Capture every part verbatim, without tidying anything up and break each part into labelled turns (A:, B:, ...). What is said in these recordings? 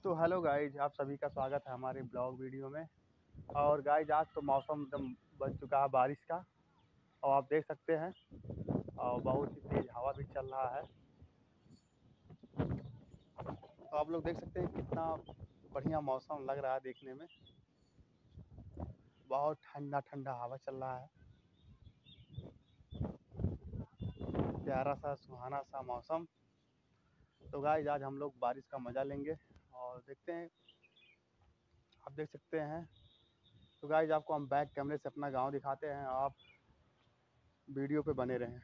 A: तो hello guys, आप सभी का स्वागत है हमारे ब्लॉग वीडियो में। और गाइज आज तो मौसम एकदम बन चुका है बारिश का, और आप देख सकते हैं और बहुत ही तेज़ हवा भी चल रहा है। तो आप लोग देख सकते हैं कितना बढ़िया मौसम लग रहा है देखने में। बहुत ठंडा ठंडा हवा चल रहा है, प्यारा सा सुहाना सा मौसम। तो गाइज आज हम लोग बारिश का मज़ा लेंगे और देखते हैं, आप देख सकते हैं। तो गाइज आपको हम बैक कैमरे से अपना गांव दिखाते हैं, आप वीडियो पे बने रहें।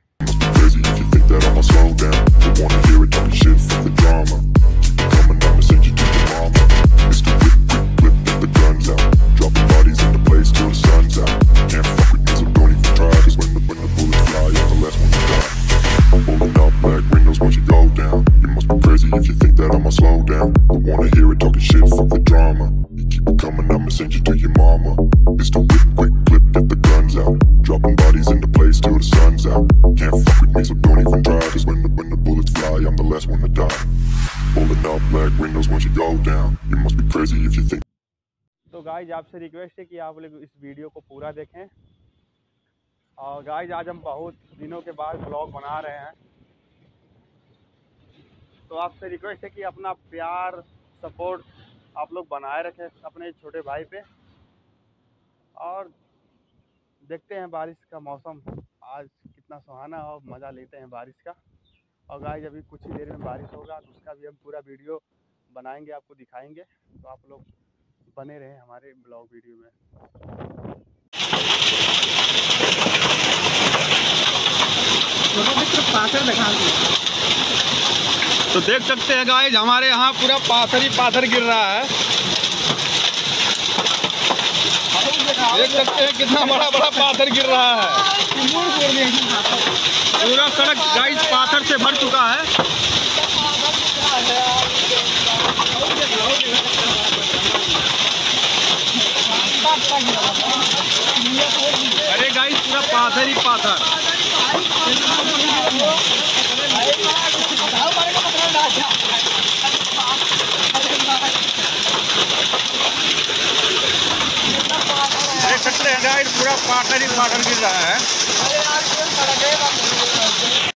A: If you think that I'ma slow down, don't wanna hear it talking shit, fuck the drama. You keep it coming, I'ma send you to your mama. It's the whip, quick clip, get the guns out. Dropping bodies in the place till the sun's out. Can't fuck with me, so don't even try. Cause when the, when the bullets fly, I'm the last one to die. Pulling up black windows once you go down. You must be crazy if you think. तो guys आपसे request है कि आप लोग इस video को पूरा देखें। और गाइज आज हम बहुत दिनों के बाद ब्लॉग बना रहे हैं, तो आपसे रिक्वेस्ट है कि अपना प्यार सपोर्ट आप लोग बनाए रखें अपने छोटे भाई पे। और देखते हैं बारिश का मौसम आज कितना सुहाना और मज़ा लेते हैं बारिश का। और गाइस अभी कुछ ही देर में बारिश होगा, तो उसका भी हम पूरा वीडियो बनाएंगे, आपको दिखाएंगे। तो आप लोग बने रहें हमारे ब्लॉग वीडियो में। तो देख सकते हैं गाइस हमारे यहाँ पूरा पाथर ही पाथर गिर रहा है। देख सकते हैं कितना बड़ा बड़ा पाथर गिर रहा है। पूरा सड़क गाइस पाथर से भर चुका है। अरे गाइस पूरा पाथर ही पाथर। देख सकते हैं गाइस पूरा पाथर ही पाथर गिर रहा है।